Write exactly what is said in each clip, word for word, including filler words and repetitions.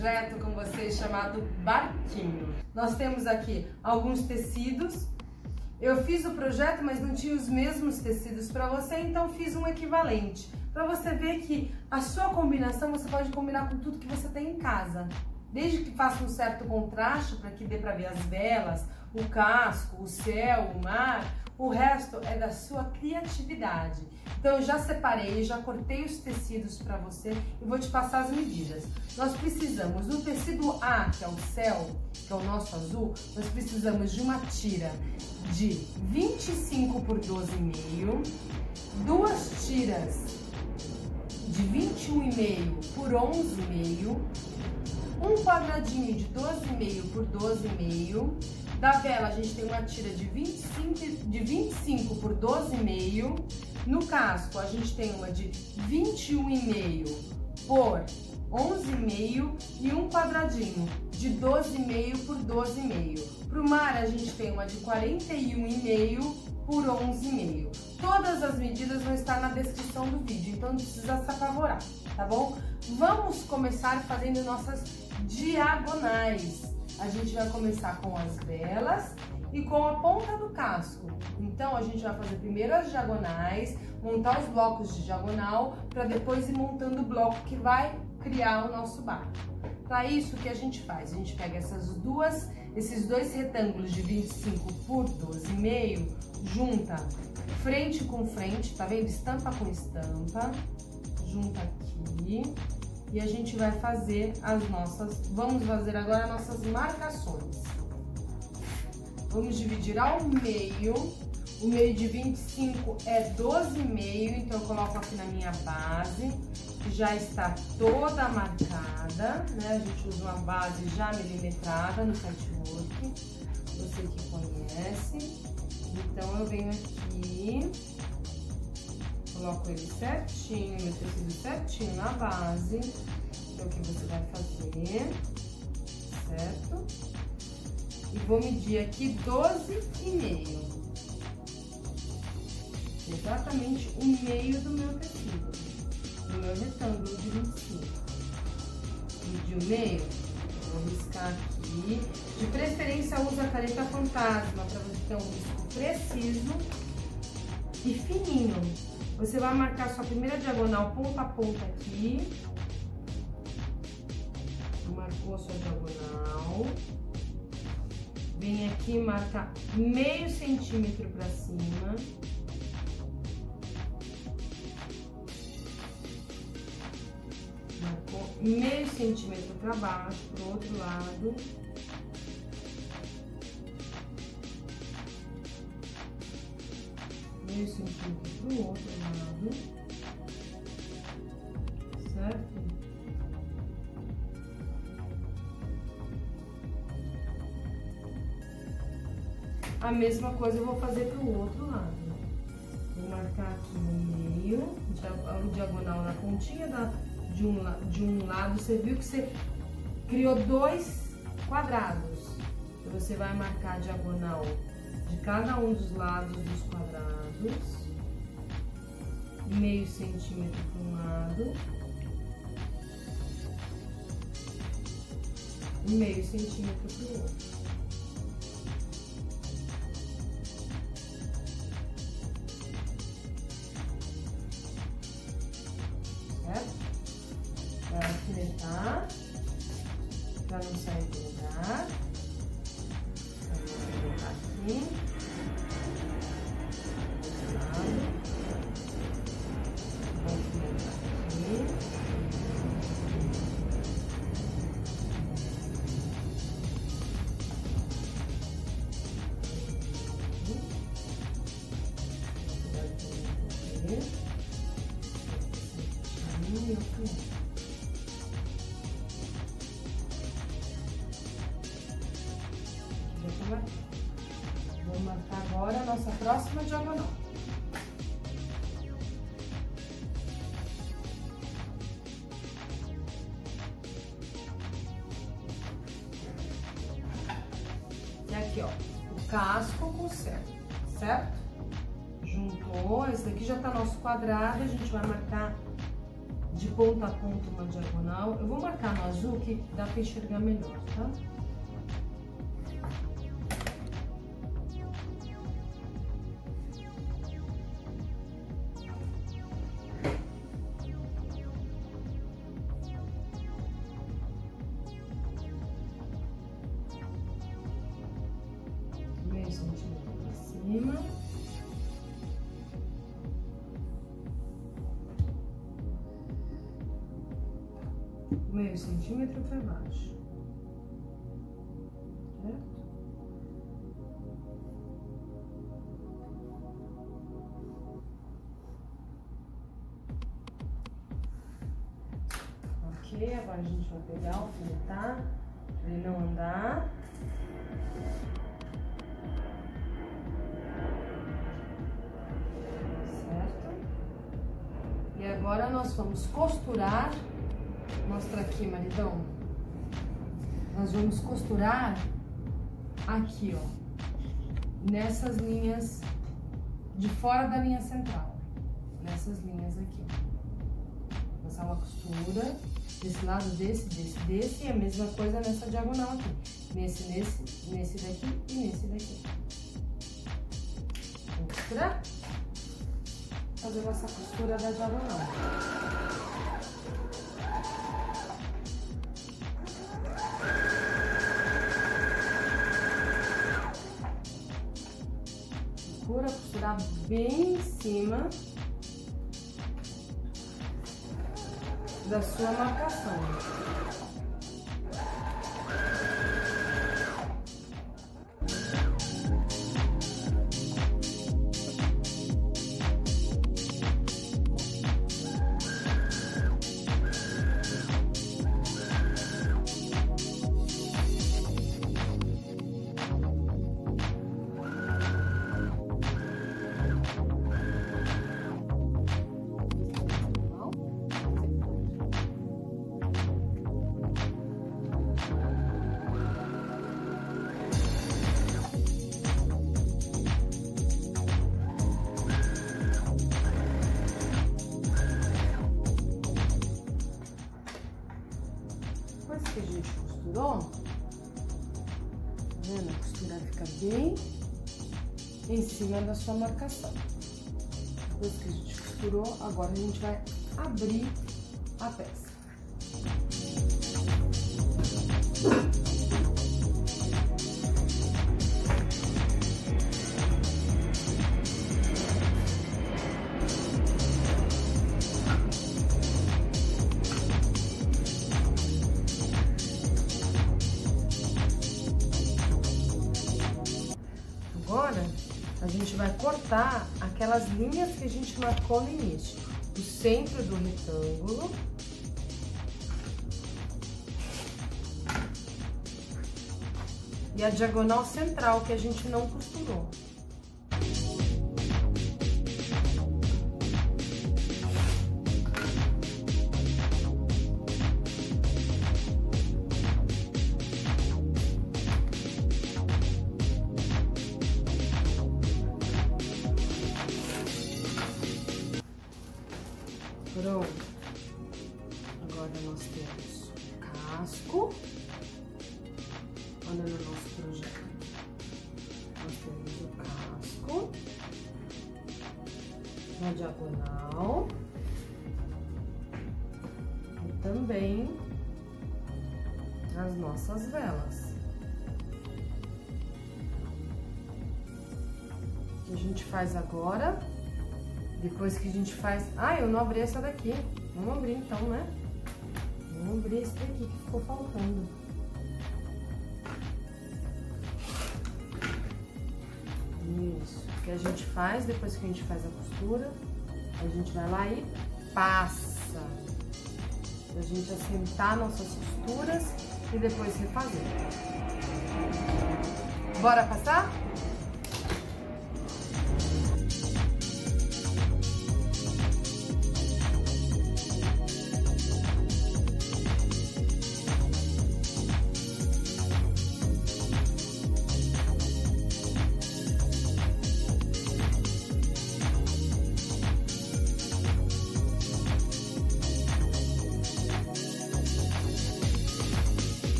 projeto com vocês chamado Barquinho. Nós temos aqui alguns tecidos. Eu fiz o projeto, mas não tinha os mesmos tecidos para você, então fiz um equivalente. Para você ver que a sua combinação você pode combinar com tudo que você tem em casa. Desde que faça um certo contraste para que dê para ver as velas, o casco, o céu, o mar, o resto é da sua criatividade. Então eu já separei, já cortei os tecidos para você e vou te passar as medidas. Nós precisamos do tecido A, que é o céu, que é o nosso azul, nós precisamos de uma tira de vinte e cinco por doze e meio, duas tiras de vinte e um e meio por onze e meio, um quadradinho de doze e meio por doze e meio. Da vela a gente tem uma tira de vinte e cinco, de vinte e cinco por doze e meio. No casco a gente tem uma de vinte e um e meio por onze e meio e um quadradinho de doze e meio por doze e meio. Para o mar a gente tem uma de quarenta e um e meio por onze e meio. Todas as medidas vão estar na descrição do vídeo, então não precisa se apavorar, tá bom? Vamos começar fazendo nossas diagonais. A gente vai começar com as velas e com a ponta do casco. Então a gente vai fazer primeiro as diagonais, montar os blocos de diagonal, para depois ir montando o bloco que vai criar o nosso barco. Para isso, o que a gente faz? A gente pega essas duas, esses dois retângulos de vinte e cinco por doze e meio, junta frente com frente, tá vendo? Estampa com estampa, junta aqui. E a gente vai fazer as nossas, vamos fazer agora as nossas marcações. Vamos dividir ao meio, o meio de vinte e cinco é doze e meio, então eu coloco aqui na minha base, que já está toda marcada, né? A gente usa uma base já milimetrada no patchwork, você que conhece. Então eu venho aqui, coloco ele certinho, meu tecido certinho na base, que é o que você vai fazer, certo? E vou medir aqui doze e meio, exatamente o meio do meu tecido, do meu retângulo de vinte e cinco. Medi o meio, vou riscar aqui, de preferência usa a caneta fantasma, para você ter um risco preciso e fininho. Você vai marcar sua primeira diagonal ponta a ponta aqui. Marcou a sua diagonal. Vem aqui e marca meio centímetro para cima. Marcou meio centímetro para baixo, pro outro lado. Meio centímetro pro outro lado, certo? A mesma coisa eu vou fazer pro outro lado. Vou marcar aqui no meio, o diagonal na pontinha da, de, um, de um lado. Você viu que você criou dois quadrados. Então você vai marcar a diagonal de cada um dos lados dos quadrados, meio centímetro para um lado, meio centímetro para o outro. Certo? Para alfinetar, para não sair do lugar. Aqui, outro lado, vou finalizar aqui, vou marcar agora a nossa próxima diagonal. E aqui, ó, o casco com o céu, certo? Juntou, esse daqui já tá nosso quadrado, a gente vai marcar de ponta a ponta uma diagonal. Eu vou marcar no azul que dá para enxergar melhor, tá? Meio centímetro para cima. Meio centímetro para baixo, certo? Ok, agora a gente vai pegar, alfinetar, para ele não andar. Certo? E agora nós vamos costurar. Mostra aqui, maridão. Nós vamos costurar aqui, ó, nessas linhas de fora da linha central, nessas linhas aqui. Vou passar uma costura desse lado, desse, desse, desse, e a mesma coisa nessa diagonal aqui. Nesse, nesse, nesse daqui e nesse daqui. Vamos costurar? Fazendo essa costura da diagonal. Costurar bem em cima da sua marcação. Que a gente costurou, tá vendo? A costura fica bem em cima da sua marcação. Depois que a gente costurou, agora a gente vai abrir a peça. Agora, a gente vai cortar aquelas linhas que a gente marcou no início. O centro do retângulo. E a diagonal central que a gente não costurou. Pronto. Agora nós temos o casco. Olha no nosso projeto. Nós temos o casco na diagonal e também as nossas velas. O que a gente faz agora? Depois que a gente faz... Ah, eu não abri essa daqui. Vamos abrir então, né? Vamos abrir esse daqui que ficou faltando. Isso. O que a gente faz, depois que a gente faz a costura, a gente vai lá e passa. Pra gente assentar nossas costuras e depois refazer. Bora passar?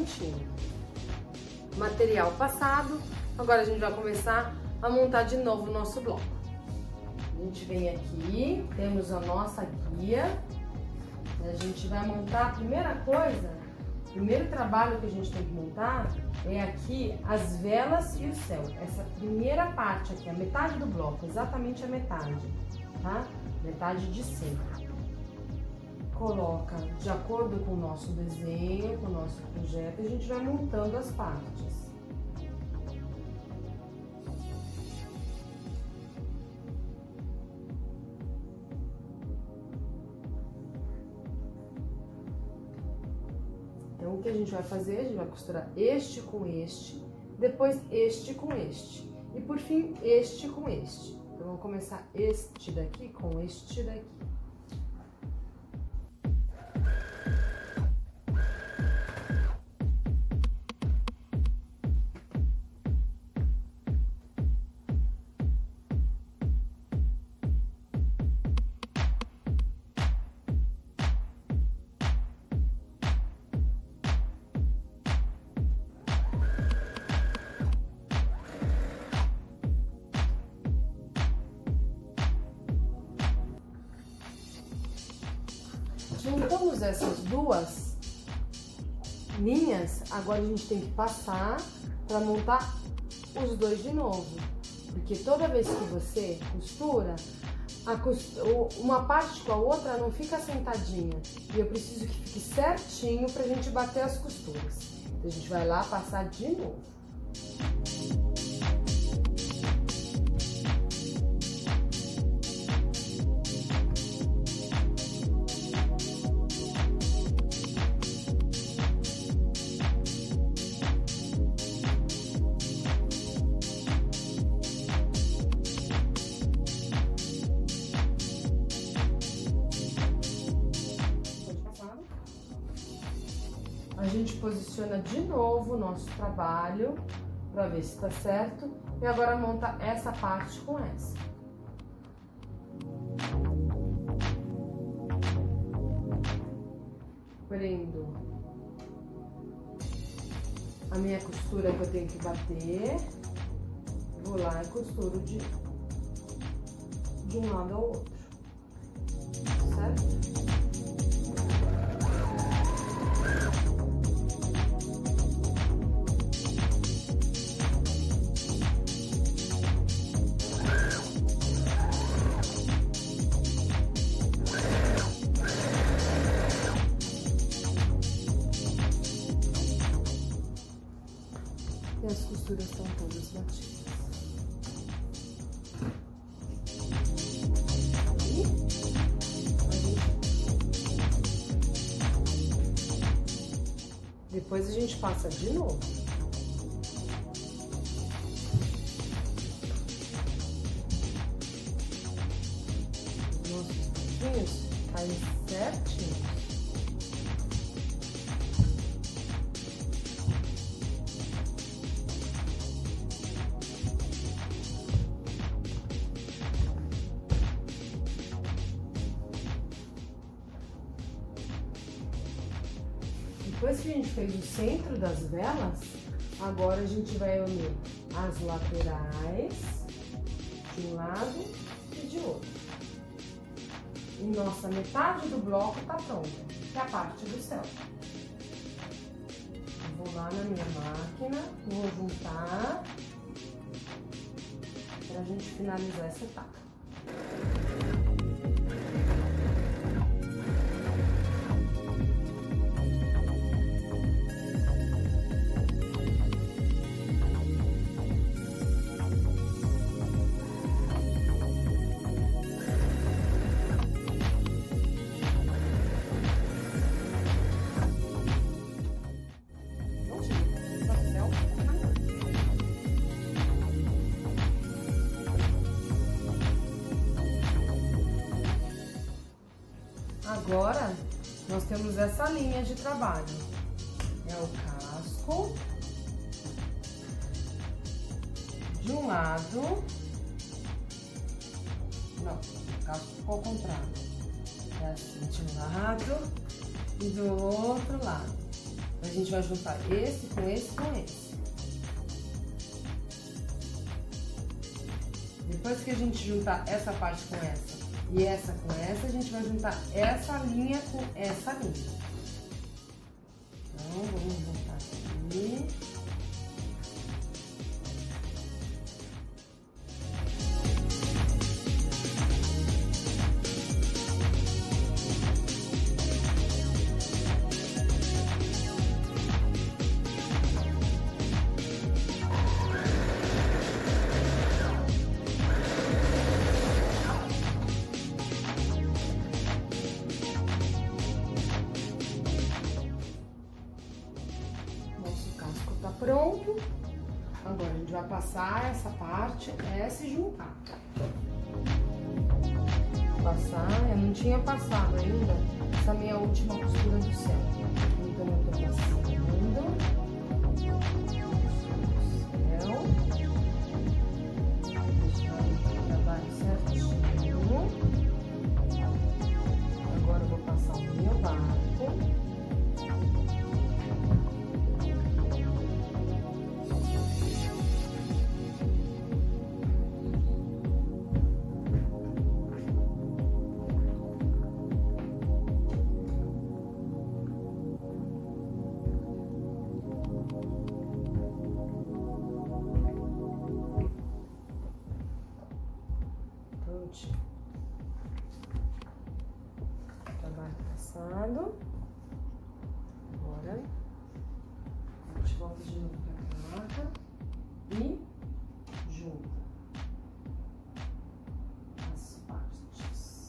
cantinho. Material passado, agora a gente vai começar a montar de novo o nosso bloco. A gente vem aqui, temos a nossa guia, a gente vai montar a primeira coisa, o primeiro trabalho que a gente tem que montar é aqui as velas e o céu. Essa primeira parte aqui, a metade do bloco, exatamente a metade, tá? Metade de cima. Coloca de acordo com o nosso desenho, com o nosso projeto, e a gente vai montando as partes. Então, o que a gente vai fazer? A gente vai costurar este com este, depois este com este, e por fim, este com este. Então, vamos começar este daqui com este daqui. Juntamos essas duas linhas, agora a gente tem que passar para montar os dois de novo, porque toda vez que você costura, a costura, uma parte com a outra não fica sentadinha, e eu preciso que fique certinho para a gente bater as costuras. Então a gente vai lá passar de novo. A gente posiciona de novo o nosso trabalho para ver se está certo e agora monta essa parte com essa. Prendo a minha costura que eu tenho que bater, vou lá e costuro de, de um lado ao outro, certo? E as costuras estão todas batidas. E a gente... Depois a gente passa de novo. Os nossos pontinhos caem certinho. Depois que a gente fez o centro das velas, agora a gente vai unir as laterais de um lado e de outro. E nossa metade do bloco tá pronta, que é a parte do céu. Eu vou lá na minha máquina, vou juntar pra gente finalizar essa etapa. Agora, nós temos essa linha de trabalho. É o casco de um lado. Não, o casco ficou ao contrário. É assim de um lado e do outro lado. A gente vai juntar esse com esse com esse. Depois que a gente juntar essa parte com essa e essa com essa, a gente vai juntar essa linha com essa linha. Então, vamos juntar aqui. Pronto. Agora a gente vai passar essa parte, essa e juntar. Passar, eu não tinha passado ainda essa minha última costura do céu. Então eu tô passando céu. Deixar o trabalho certinho. Agora eu vou passar o meu barco. Trabalho passado. Agora a gente volta de novo para a placa e junta as partes.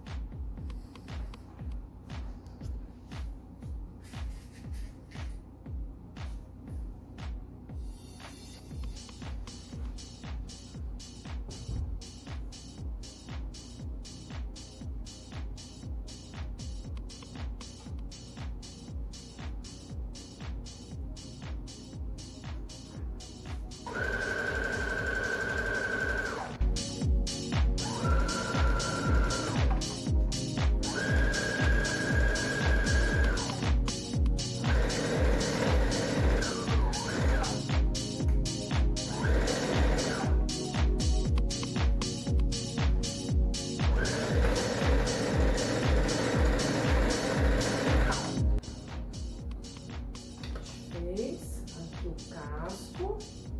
Aqui o casco.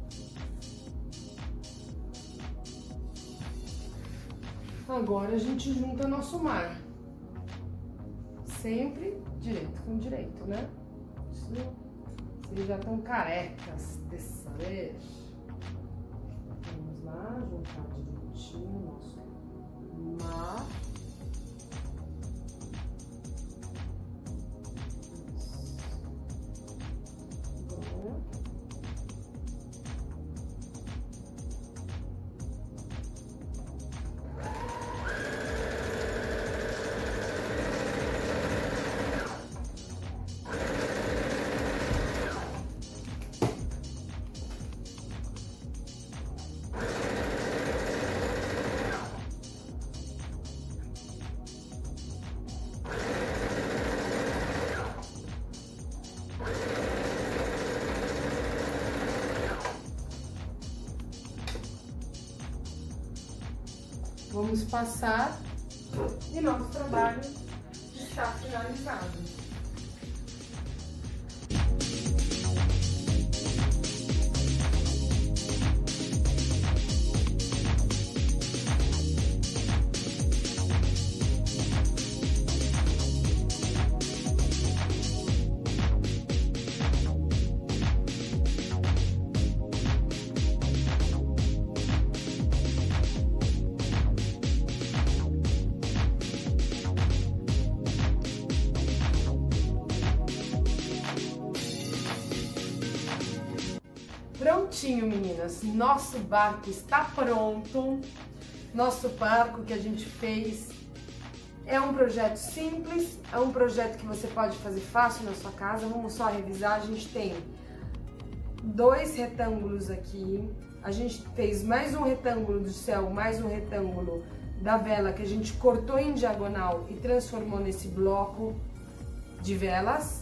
Agora a gente junta nosso mar. Sempre direito com direito, né? Vocês já estão carecas dessa vez. Vamos lá, juntar direitinho o nosso mar. Vamos passar e nosso trabalho está finalizado. Prontinho, meninas, nosso barco está pronto. Nosso barco que a gente fez é um projeto simples, é um projeto que você pode fazer fácil na sua casa. Vamos só revisar, a gente tem dois retângulos aqui, a gente fez mais um retângulo do céu, mais um retângulo da vela que a gente cortou em diagonal e transformou nesse bloco de velas.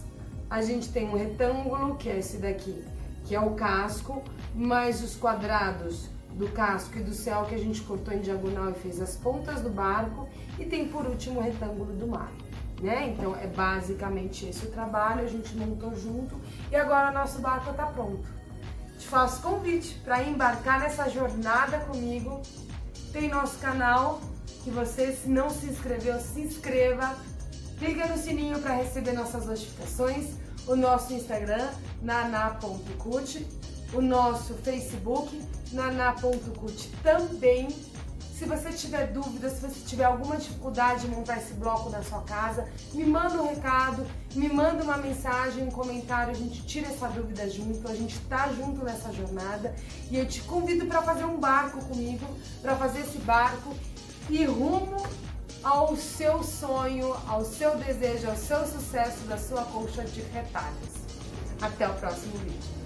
a gente tem um retângulo, que é esse daqui, que é o casco, mais os quadrados do casco e do céu que a gente cortou em diagonal e fez as pontas do barco, e tem por último o retângulo do mar, né? Então é basicamente esse o trabalho, a gente montou junto e agora o nosso barco está pronto. Te faço convite para embarcar nessa jornada comigo. Tem nosso canal, que você, se não se inscreveu, se inscreva, clica no sininho para receber nossas notificações, o nosso Instagram, naná ponto cut, o nosso Facebook, naná ponto cut também. Se você tiver dúvidas, se você tiver alguma dificuldade de montar esse bloco na sua casa, me manda um recado, me manda uma mensagem, um comentário, a gente tira essa dúvida junto, a gente tá junto nessa jornada e eu te convido para fazer um barco comigo, para fazer esse barco e rumo ao seu sonho, ao seu desejo, ao seu sucesso da sua colcha de retalhos. Até o próximo vídeo.